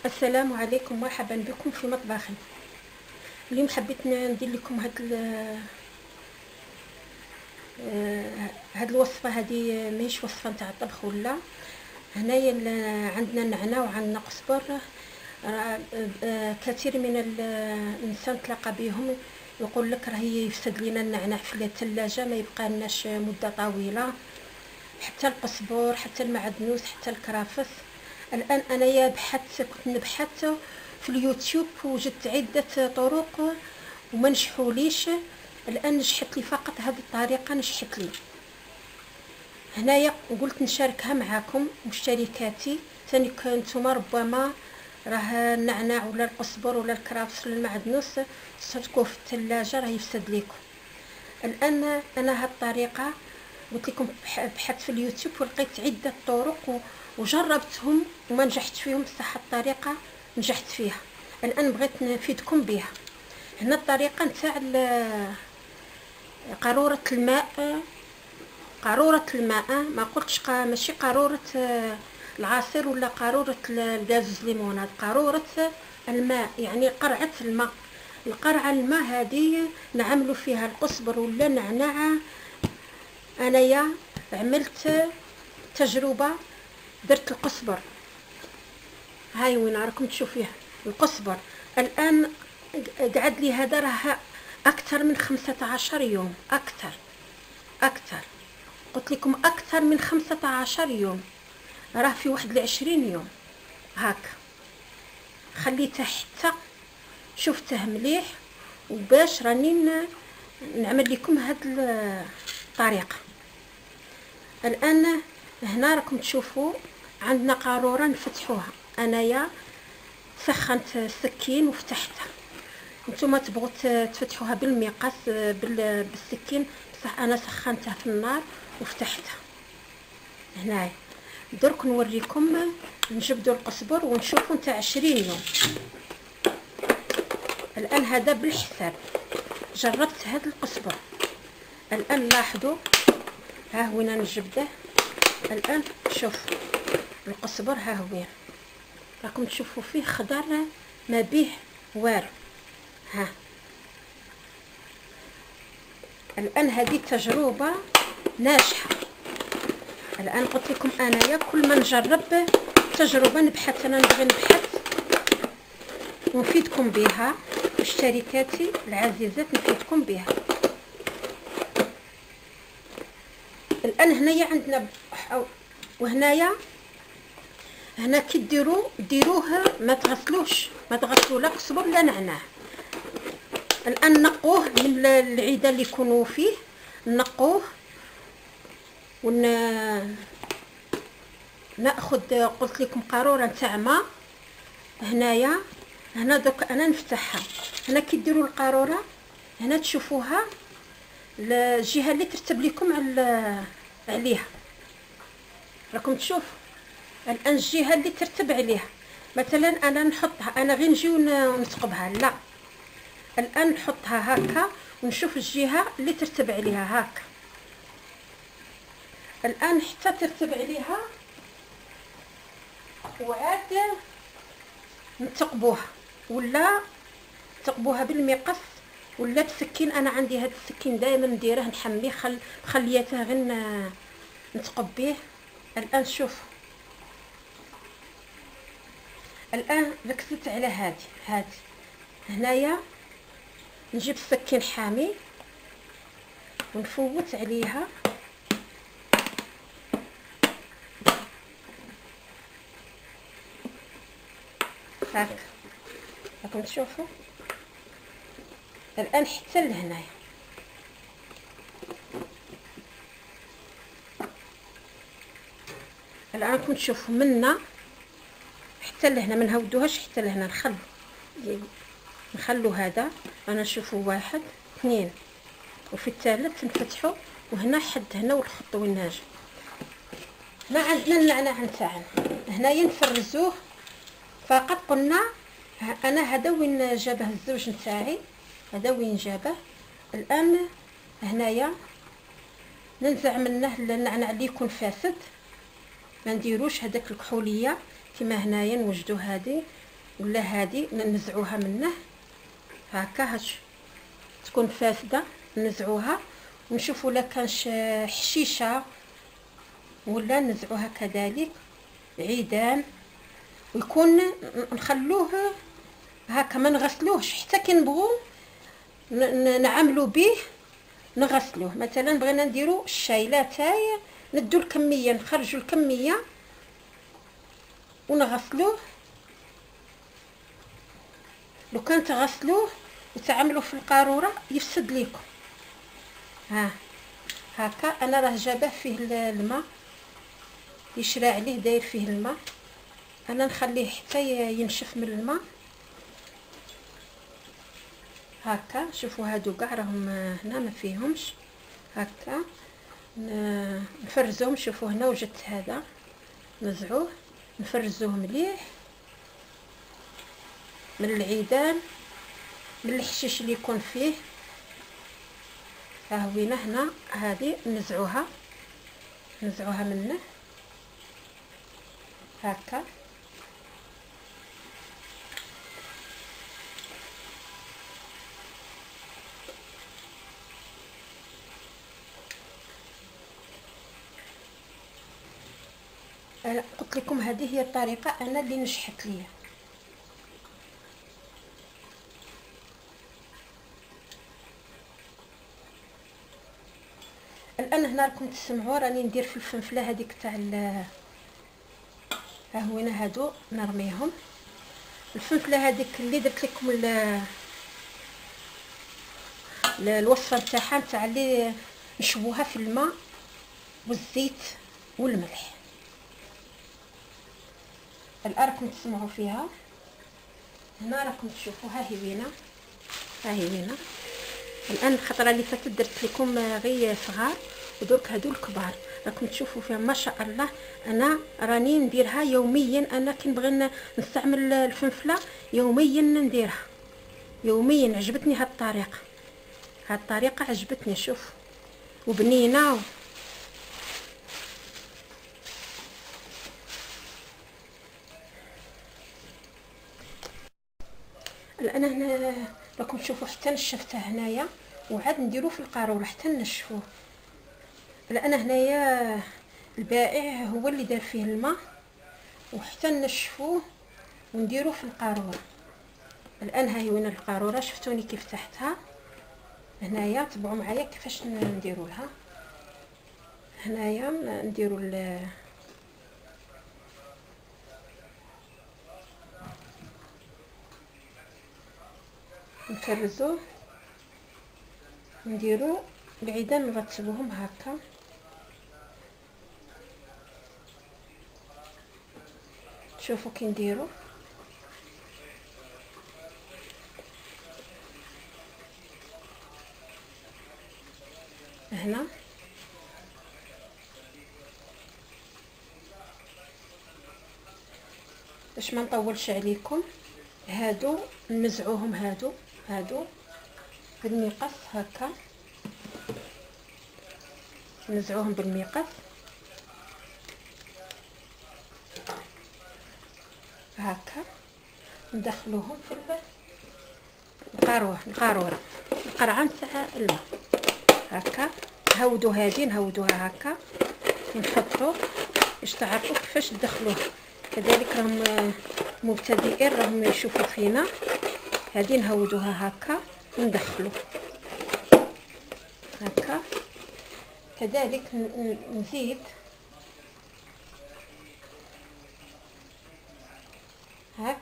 السلام عليكم، مرحبا بكم في مطبخي. اليوم حبيت ندير لكم هاد الوصفه. هذه ماهيش وصفه نتاع طبخ ولا. هنايا عندنا النعناع وعندنا قزبر. كثير من الانسان تلاقى بهم يقول لك راهي يفسد لنا النعناع في الثلاجه، ما يبقى لناش مده طويله. حتى القزبر، حتى المعدنوس، حتى الكرافس. الان انايا كنت نبحث في اليوتيوب، وجدت عده طرق وما نجحوليش. الان نجحت لي فقط هذه الطريقه، نجحت لي هنايا، وقلت نشاركها معكم مشتركاتي. ثاني كنتم ربما راه النعناع ولا القزبر ولا الكرافس ولا المعدنوس تتركوه في الثلاجه راه يفسد لكم. الان انا هذه الطريقه قلت لكم بحثت في اليوتيوب ولقيت عده طرق وجربتهم وما نجحت فيهم، بصح الطريقه نجحت فيها. الان بغيت نفيدكم بها. هنا الطريقه نتاع قاروره الماء. قاروره الماء، ما قلتش ماشي قاروره العصير ولا قاروره الغاز ليمون، هذه قاروره الماء يعني قرعه الماء. القرعه الماء هذه نعملوا فيها القزبر ولا النعناع. انايا عملت تجربه، درت القزبر، هاي وين راكم تشوفيها القزبر. الان قعد لي هذا راه اكثر من 15 يوم، اكثر قلت لكم اكثر من 15 يوم، راه في 21 يوم هاك. خليته حتى شفته مليح، وباش راني نعمل لكم هاد الطريقه. الان هنا راكم تشوفوا عندنا قاروره نفتحوها. انايا سخنت السكين وفتحتها. نتوما تبغوا تفتحوها بالمقص بالسكين، بصح انا سخنتها في النار وفتحتها. هنايا درك نوريكم نجبدوا القزبر ونشوفوا نتاع 20 يوم. الان هذا بالحساب جربت هذا القزبر. الان لاحظوا ها وين نجبده. الان شوفوا القزبر ها هو وين راكم تشوفوا فيه خضر، ما به والو. ها الان هذه تجربه ناجحه. الان قلت لكم انايا كل ما نجرب تجربه نبحث، انا نبغي نبحث ونفيدكم بها. مشتركاتي العزيزات نفيدكم بها. الان هنايا عندنا وهنايا هنا كي ديروه ما تغسلوا لا قزبر لا نعناع. الان نقوه من العيده اللي يكونوا فيه، نقوه ناخذ قلت لكم قاروره نتاع ماء. هنا دوك انا نفتحها. هنا كي ديروا القاروره هنا تشوفوها الجهه اللي ترتب لكم عليها، راكم تشوفوا الان الجهه اللي ترتب عليها. مثلا انا نحطها، انا غير نجي ونثقبها، لا الان نحطها هكا ونشوف الجهه اللي ترتب عليها هكا. الان حتى ترتب عليها وعاد نثقبوها، ولا تقبوها بالمقص ولا بسكين. انا عندي هذا السكين دائما نديره نحميه، خليته غير نثقب به. الان شوف، الان ركزت على هذه هنايا. نجيب السكين حامي ونفوت عليها هاك، راكم تشوفوا. الان حتى لهنايا الان راكم تشوفوا منا حتى لهنا، ما نهودوهاش حتى لهنا، نخلو هذا. انا نشوفوا 1 2 وفي الثالث نفتحوا، وهنا حد هنا والخط وين ناجي. هنا عندنا النعناع نتاعنا، هنايا نفرزوه فقط. قلنا انا هذا وين جابه الزوج نتاعي، هذا وين جابه. الان هنايا ننزع منه النعناع اللي يكون فاسد، ما نديروش هذاك الكحوليه كما هنايا نوجدوا هذه. ولا هذه ننزعوها منه هكا، تكون فاسده نزعوها ونشوفوا لا كانش حشيشه ولا نزعوها كذلك عيدان، ويكون نخلوه هكا ما نغسلوهش حتى كي نبغوا نعملوا به نغسلوه. مثلا بغينا نديروا الشاي لا تاي ندو الكميه، نخرجوا الكميه ونغسلوه. لو كان تغسلوه وتعملوا في القاروره يفسد ليكم. هكا انا راه جابه فيه الماء يشرى عليه داير فيه الماء، انا نخليه حتى ينشف من الماء هكا. شوفوا هادو كاع راهم هنا ما فيهمش هكا، نفرزوهم. شوفوا هنا وجدت هذا نزعوه نفرزوه مليح من العيدان من الحشيش اللي يكون فيه. ها وين هنا هذه نزعوها منه هكا. قلت لكم هذه هي الطريقه انا اللي نجحت ليا. الان هنا راكم تسمعوا راني ندير في الفنفله هذيك تاع ها هنا هادو نرميهم. الفنفله هذيك اللي درت لكم الوصفه نتاعها نتاع اللي نشووها في الماء والزيت والملح. الان راكم تسمعوا فيها هنا راكم تشوفوا ها هي وينه. الان الخطره اللي فاتت درت لكم غير صغار ودرك هادو الكبار راكم تشوفوا فيها ما شاء الله. انا راني نديرها يوميا، انا كي نبغي نستعمل الفنفله يوميا نديرها يوميا. عجبتني هاد الطريقه عجبتني. شوف وبنينه الان هنا راكم تشوفوا حتى نشفته هنايا وعاد نديرو في القاروره حتى نشفوه. الان هنايا البائع هو اللي دار فيه الماء وحتى نشفوه ونديروه في القاروره. الان هاي وين القاروره، شفتوني كيف فتحتها هنايا. تبعوا معايا كيفاش نديروا لها. هنايا نديروا نفرزوه نديروا العيدان نرتبوهم هكا. شوفوا كي نديروا هنا باش ما نطولش عليكم. هادو نمزعوهم هادو بالمقص هكا، نزعوهم بالمقص هكا، ندخلوهم في القاروره القرعه نتاع الماء هكا. نهودوها هكا نحطوا باش تعرفوا كيفاش تدخلوها. كذلك راهم مبتدئين راهم يشوفوا فينا. هذه نهودوها هكا وندخلوا هكا. كذلك نزيد هاك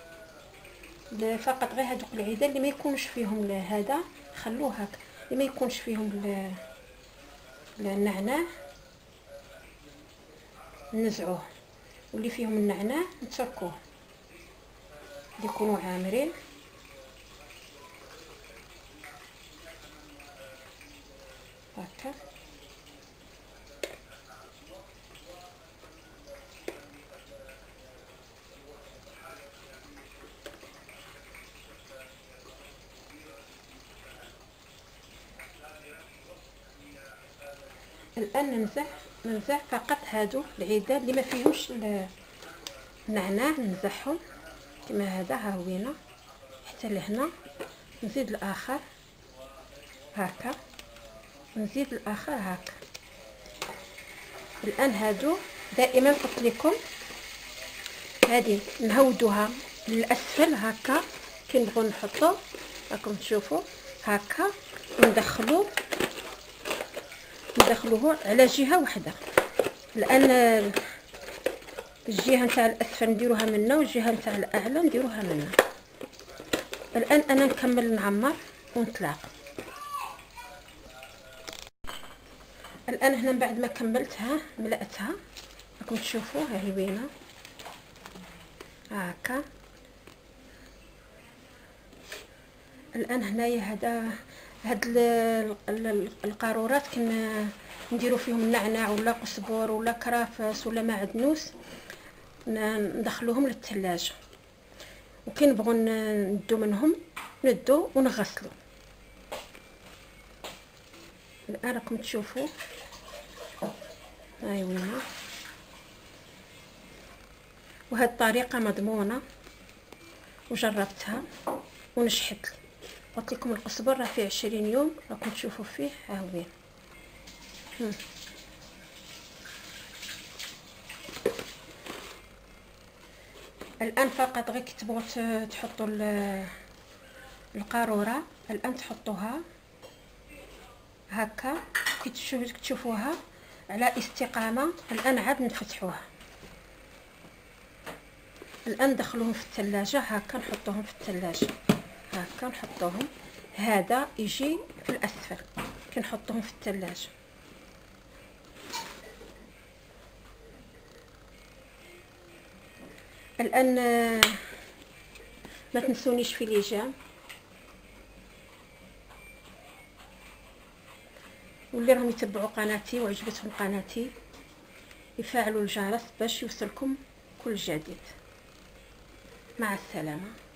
فقط غير هذوك العيدان اللي ما يكونش فيهم هذا خلوه هاك، اللي ما يكونش فيهم النعناع نزعوه، واللي فيهم النعناع نتركوه يكونوا عامرين هكا. الان ننزع فقط هادو العيدان اللي ما فيهمش النعناع، ننزعهم كما هذا، ها هوينه حتى لهنا. نزيد الاخر هكا، نزيد الاخر هكا. الان هادو دائما قلت لكم هذه نهودوها للاسفل هكا كي نبغوا نحطو، راكم تشوفوا هكا، وندخلوه على جهه واحده. الان الجهه نتاع الاسفل نديروها منا، والجهه نتاع الاعلى نديروها منا. الان انا نكمل نعمر ونتلاقى. الان هنا من بعد ما كملتها ملأتها، راكم تشوفوا ها هي وينه هكا. الان هنايا هاد القارورات كنا نديرو فيهم النعناع ولا قزبر ولا كرافس ولا معدنوس، ندخلوهم للثلاجه، وكي نبغوا ندو منهم ندو ونغسلو. الان راكم تشوفوا هاي وينه. وهاد الطريقه مضمونه وجربتها ونجحت. قلت لكم القزبر راه فيه 20 يوم، راكم تشوفوا فيه ها وين. الان فقط غير كتبغوا تحطوا القاروره، الان تحطوها هكا كي تشوفوها على استقامه. الان عاد نفتحوها، الان ندخلوهم في الثلاجه هكا، نحطوهم في الثلاجه هكا، نحطوهم. هذا يجي في الاسفل كي نحطوهم في الثلاجه. الان ما تنسونيش في ليجام، واللي راهم يتبعوا قناتي وعجبتهم قناتي يفعلوا الجرس باش يوصلكم كل جديد. مع السلامه.